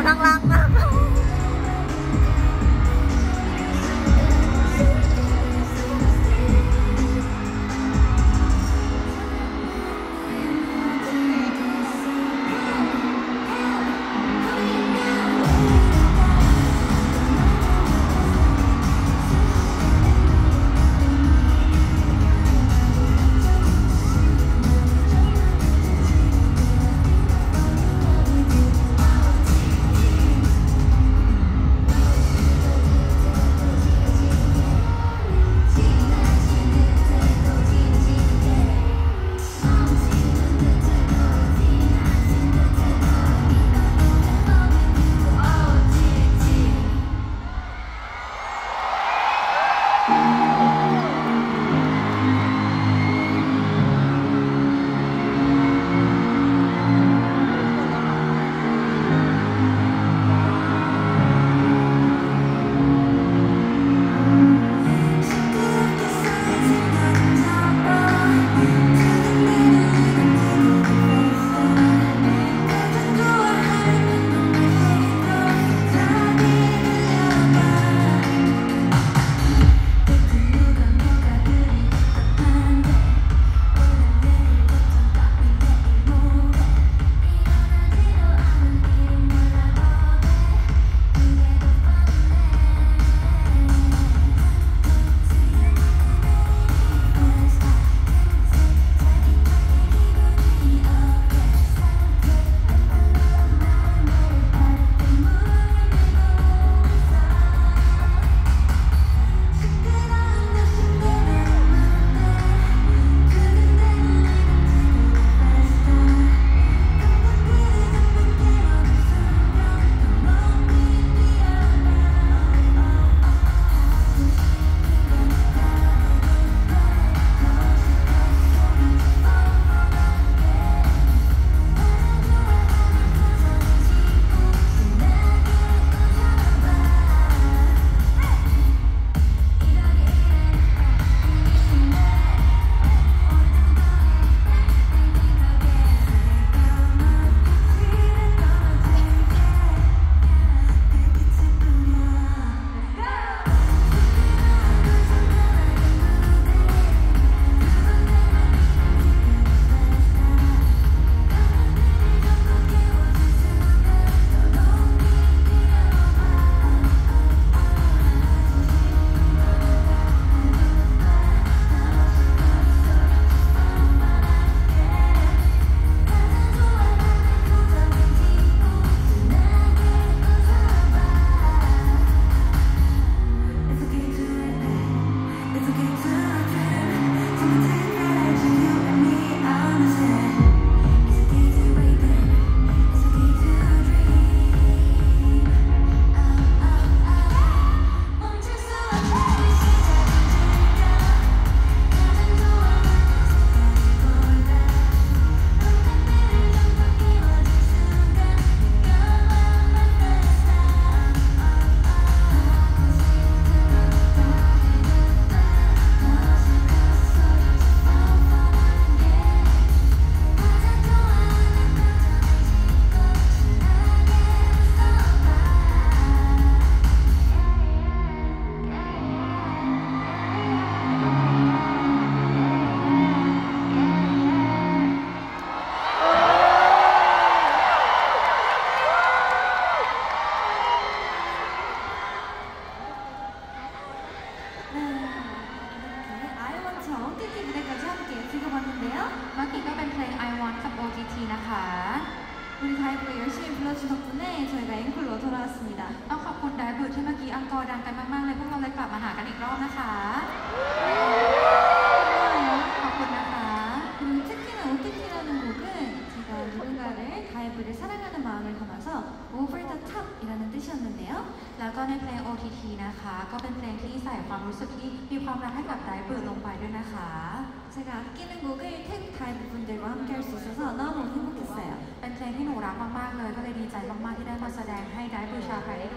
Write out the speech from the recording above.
รักมากต้องขอบคุณไดบูที่เมื่อกี้อังกอร์ดังกันมากๆเลยพวกเราเลยกลับมาหากันอีกรอบนะคะขอบคุณนะคะ 그리고 특히나 OTT라는 곡은 제가 누군가를 다이브를 사랑하는 마음을 담아서 Over the Top이라는 뜻이었는데요. แล้วก็ในเพลง OTT นะคะก็เป็นเพลงที่ใส่ความรู้สึกที่มีความรักให้กับไดบูลงไปด้วยนะคะ 제가 아끼는 곡을 태국 다이브 분들과 함께 할 수 있어서 너무 행복했어요. เป็นเพลงที่หนูรักมากๆเลยก็เลยดีใจมากๆที่ได้มาแสดงให้ไดบูชาวไทยได้